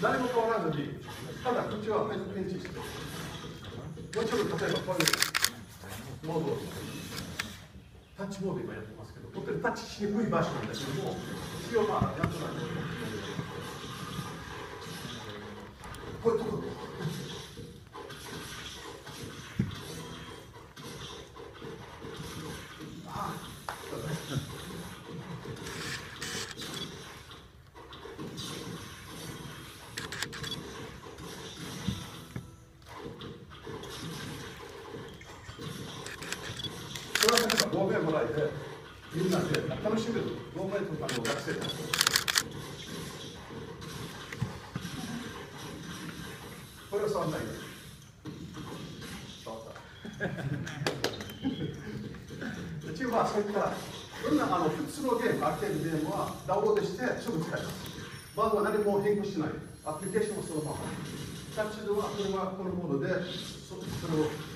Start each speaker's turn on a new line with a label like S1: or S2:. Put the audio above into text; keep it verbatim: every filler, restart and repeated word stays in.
S1: 何も変わらずに、ただ口はペンチして、もうちょっと例えばこういうモードを、タッチモード今やってますけど、本当にタッチしにくい場所なんだけども、一応まあ、なんとなくこういうところ。これは例えばごめんもらえて、みんなで楽しめる、ごめんとかの学生たち。これは触らないで。触った。うちはそういったいろんなあの普通のゲーム、アーケードゲームはダウンロードしてすぐ使います。まずは何も変更しない。アプリケーションもそのまま。タッチではこれはこのモードでそれを